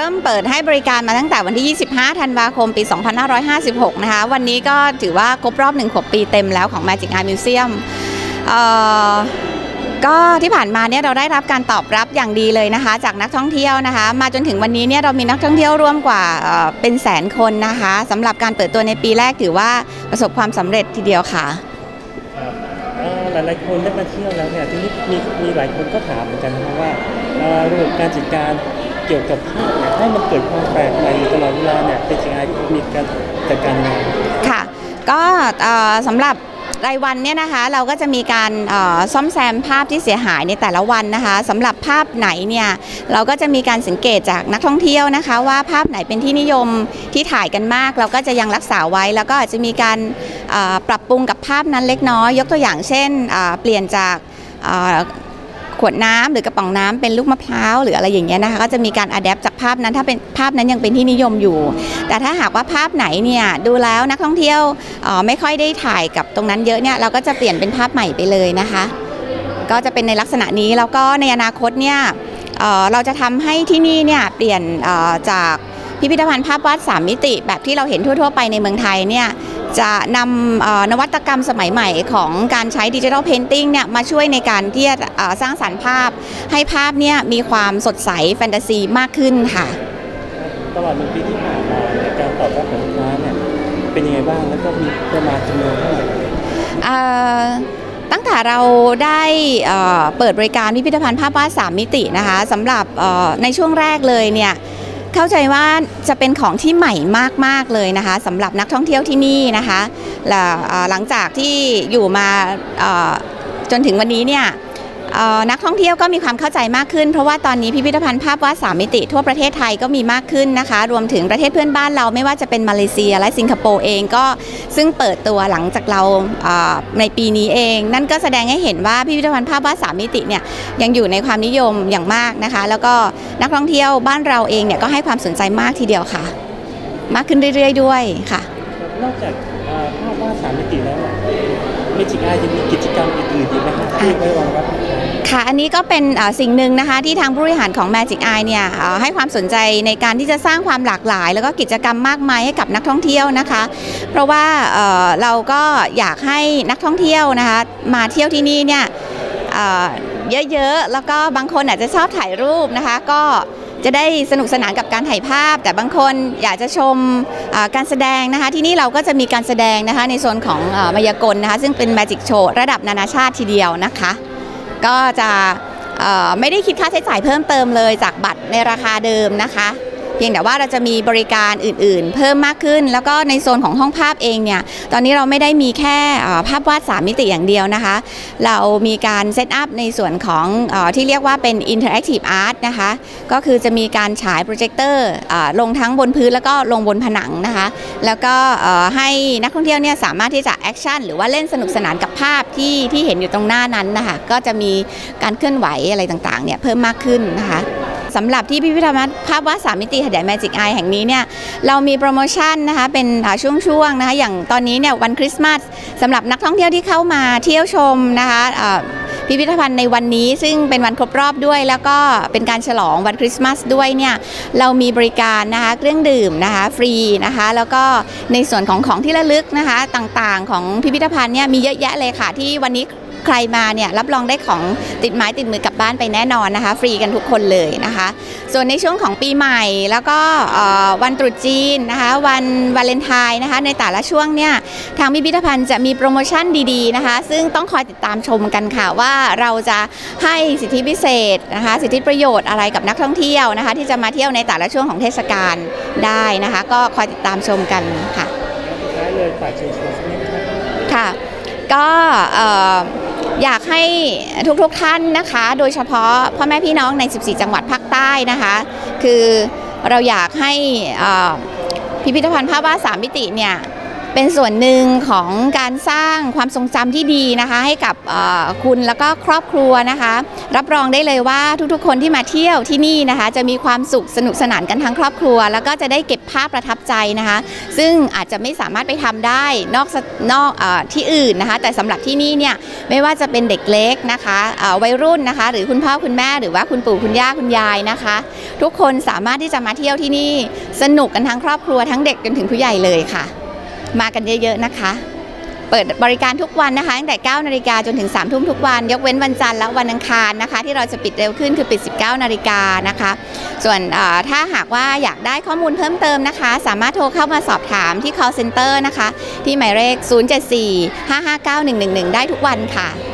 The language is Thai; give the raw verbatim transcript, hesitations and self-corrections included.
ริ่มเปิดให้บริการมาตั้งแต่วันที่ยี่สิบห้าธันวาคมปีสองพันห้าร้อยห้าสิบหกนะคะวันนี้ก็ถือว่าครบรอบหนึ่งขวบปีเต็มแล้วของ Magic Eye Museum ก็ที่ผ่านมาเนี่ยเราได้รับการตอบรับอย่างดีเลยนะคะจากนักท่องเที่ยวนะคะมาจนถึงวันนี้เนี่ยเรามีนักท่องเที่ยวร่วมกว่าเป็นแสนคนนะคะสำหรับการเปิดตัวในปีแรกถือว่าประสบความสำเร็จทีเดียวค่ะหลายๆคนได้มาเที่ยวแล้วเนี่ยที่มีมีหลายคนก็ถามเหมือนกันนะว่าระบบการจัดการเกี่ยวกับภาพเนี่ยให้มันเกิดความแปลกใหม่ตลอดเวลาเนี่ยเป็นยังไงมีการจัดการยังไงค่ะก็สำหรับรายวันเนี่ยนะคะเราก็จะมีการซ่อมแซมภาพที่เสียหายในแต่ละวันนะคะสำหรับภาพไหนเนี่ยเราก็จะมีการสังเกตจากนักท่องเที่ยวนะคะว่าภาพไหนเป็นที่นิยมที่ถ่ายกันมากเราก็จะยังรักษาไว้แล้วก็อาจจะมีการปรับปรุงกับภาพนั้นเล็กน้อยยกตัวอย่างเช่นเปลี่ยนจากขวดน้ำหรือกระป๋องน้ำเป็นลูกมะพร้าวหรืออะไรอย่างเงี้ยนะคะก็จะมีการอัดแอปจากภาพนั้นถ้าเป็นภาพนั้นยังเป็นที่นิยมอยู่แต่ถ้าหากว่าภาพไหนเนี่ยดูแล้วนักท่องเที่ยวไม่ค่อยได้ถ่ายกับตรงนั้นเยอะเนี่ยเราก็จะเปลี่ยนเป็นภาพใหม่ไปเลยนะคะก็จะเป็นในลักษณะนี้แล้วก็ในอนาคตเนี่ยเราจะทำให้ที่นี่เนี่ยเปลี่ยนจากพิพิธภัณฑ์ภาพวาดสามมิติแบบที่เราเห็นทั่วๆไปในเมืองไทยเนี่ยจะนำนวัตกรรมสมัยใหม่ของการใช้ดิจิทัลเพนติ้งเนี่ยมาช่วยในการที่จะสร้างสรรค์ภาพให้ภาพเนี่ยมีความสดใสแฟนตาซีมากขึ้นค่ะตลอดหนึ่งปีที่ผ่านมาการตอบรับของลูกค้าเนี่ยเป็นยังไงบ้างแล้วก็มีประมาณจำนวนเท่าไหร่ตั้งแต่เราได้เปิดบริการพิพิธภัณฑ์ภาพวาดสามมิตินะคะสำหรับในช่วงแรกเลยเนี่ยเข้าใจว่าจะเป็นของที่ใหม่มากๆเลยนะคะสำหรับนักท่องเที่ยวที่นี่นะคะหลังจากที่อยู่มาจนถึงวันนี้เนี่ยนักท่องเที่ยวก็มีความเข้าใจมากขึ้นเพราะว่าตอนนี้พิพิธภัณฑ์ภาพวาดสามมิติทั่วประเทศไทยก็มีมากขึ้นนะคะรวมถึงประเทศเพื่อนบ้านเราไม่ว่าจะเป็นมาเลเซียและสิงคโปร์เองก็ซึ่งเปิดตัวหลังจากเราในปีนี้เองนั่นก็แสดงให้เห็นว่าพิพิธภัณฑ์ภาพวาดสามมิติเนี่ยยังอยู่ในความนิยมอย่างมากนะคะแล้วก็นักท่องเที่ยวบ้านเราเองเนี่ยก็ให้ความสนใจมากทีเดียวค่ะมากขึ้นเรื่อยๆด้วยค่ะนอกจากภาพวาดสามมิติแล้วMagic Eyeยังมีกิจกรรมอื่นๆอีกไหมคะที่ไว้รองรับค่ะอันนี้ก็เป็นสิ่งหนึ่งนะคะที่ทางผู้บริหารของ Magic Eye เนี่ยให้ความสนใจในการที่จะสร้างความหลากหลายแล้วก็กิจกรรมมากมายให้กับนักท่องเที่ยวนะคะเพราะว่าเราก็อยากให้นักท่องเที่ยวนะคะมาเที่ยวที่นี่เนี่ยเยอะๆแล้วก็บางคนอาจจะชอบถ่ายรูปนะคะก็จะได้สนุกสนานกับการถ่ายภาพแต่บางคนอยากจะชมการแสดงนะคะที่นี่เราก็จะมีการแสดงนะคะในโซนของมายากลนะคะซึ่งเป็นแมจิกโชว์ระดับนานาชาติทีเดียวนะคะก็จะไม่ได้คิดค่าใช้จ่ายเพิ่มเติมเลยจากบัตรในราคาเดิมนะคะเพียงแต่ว่าเราจะมีบริการอื่นๆเพิ่มมากขึ้นแล้วก็ในโซนของห้องภาพเองเนี่ยตอนนี้เราไม่ได้มีแค่ภาพวาดสามมิติอย่างเดียวนะคะเรามีการเซตอัพในส่วนของที่เรียกว่าเป็น Interactive Art นะคะก็คือจะมีการฉายโปรเจคเตอร์ลงทั้งบนพื้นแล้วก็ลงบนผนังนะคะแล้วก็ให้นักท่องเที่ยวเนี่ยสามารถที่จะแอคชั่นหรือว่าเล่นสนุกสนานกับภาพที่ที่เห็นอยู่ตรงหน้านั้นนะคะก็จะมีการเคลื่อนไหวอะไรต่างๆเนี่ยเพิ่มมากขึ้นนะคะสำหรับที่พิพิธภัณฑ์ภาพวาดสามมิติหาดใหญ่ Magic Eye แห่งนี้เนี่ยเรามีโปรโมชั่นนะคะเป็นช่วงๆนะคะอย่างตอนนี้เนี่ยวันคริสต์มาสสำหรับนักท่องเที่ยวที่เข้ามาเที่ยวชมนะคะพิพิธภัณฑ์ในวันนี้ซึ่งเป็นวันครบรอบด้วยแล้วก็เป็นการฉลองวันคริสต์มาสด้วยเนี่ยเรามีบริการนะคะเครื่องดื่มนะคะฟรีนะคะแล้วก็ในส่วนของของที่ระลึกนะคะต่างๆของพิพิธภัณฑ์เนี่ยมีเยอะแยะเลยค่ะที่วันนี้ใครมาเนี่ยรับรองได้ของติดไม้ติดมือกลับบ้านไปแน่นอนนะคะฟรีกันทุกคนเลยนะคะส่วนในช่วงของปีใหม่แล้วก็วันตรุษจีนนะคะวันวาเลนไทน์นะคะในแต่ละช่วงเนี่ยทางพิพิธภัณฑ์จะมีโปรโมชั่นดีๆนะคะซึ่งต้องคอยติดตามชมกันค่ะว่าเราจะให้สิทธิพิเศษนะคะสิทธิประโยชน์อะไรกับนักท่องเที่ยวนะคะที่จะมาเที่ยวในแต่ละช่วงของเทศกาลได้นะคะก็คอยติดตามชมกันค่ะเลยฝากเชิญชวนสักนิดครับค่ะก็อยากให้ทุกๆท่านนะคะโดยเฉพาะพ่อแม่พี่น้องในสิบสี่จังหวัดภาคใต้นะคะคือเราอยากให้พิพิธภัณฑ์ภาพวาดสามมิติเนี่ยเเป็นส่วนหนึ่งของการสร้างความทรงจำที่ดีนะคะให้กับคุณแล้วก็ครอบครัวนะคะรับรองได้เลยว่าทุกๆคนที่มาเที่ยวที่นี่นะคะจะมีความสุขสนุกสนานกันทั้งครอบครัวแล้วก็จะได้เก็บภาพประทับใจนะคะซึ่งอาจจะไม่สามารถไปทำได้นอกนอกเอ่อที่อื่นนะคะแต่สำหรับที่นี่เนี่ยไม่ว่าจะเป็นเด็กเล็กนะคะเอ่อวัยรุ่นนะคะหรือคุณพ่อคุณแม่หรือว่าคุณปู่คุณย่าคุณยายนะคะทุกคนสามารถที่จะมาเที่ยวที่นี่สนุกกันทั้งครอบครัวทั้งเด็กจนถึงผู้ใหญ่เลยค่ะมากันเยอะๆนะคะเปิดบริการทุกวันนะคะตั้งแต่เก้านาฬิกาจนถึงสามทุ่มทุกวันยกเว้นวันจันทร์และวันอังคารนะคะที่เราจะปิดเร็วขึ้นคือปิดสิบเก้านาฬิกานะคะส่วนถ้าหากว่าอยากได้ข้อมูลเพิ่มเติมนะคะสามารถโทรเข้ามาสอบถามที่ call center นะคะที่หมายเลขศูนย์ เจ็ด สี่ ห้า ห้า เก้า หนึ่ง หนึ่ง หนึ่งได้ทุกวันค่ะ